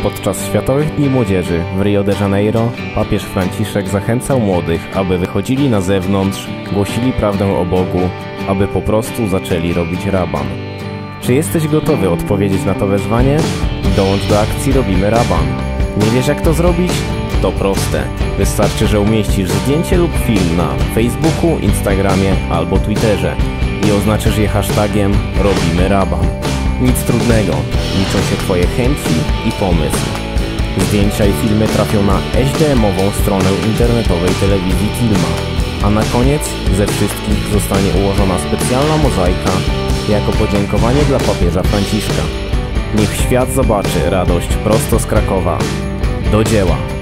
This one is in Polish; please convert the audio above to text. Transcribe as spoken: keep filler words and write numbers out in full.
Podczas Światowych Dni Młodzieży w Rio de Janeiro papież Franciszek zachęcał młodych, aby wychodzili na zewnątrz, głosili prawdę o Bogu, aby po prostu zaczęli robić raban. Czy jesteś gotowy odpowiedzieć na to wezwanie? Dołącz do akcji Robimy Raban. Nie wiesz, jak to zrobić? To proste. Wystarczy, że umieścisz zdjęcie lub film na Facebooku, Instagramie albo Twitterze i oznaczysz je hashtagiem Robimy Raban. Nic trudnego, liczą się Twoje chęci i pomysł. Zdjęcia i filmy trafią na H D M-ową stronę internetowej telewizji Tilma, a na koniec ze wszystkich zostanie ułożona specjalna mozaika jako podziękowanie dla papieża Franciszka. Niech świat zobaczy radość prosto z Krakowa. Do dzieła!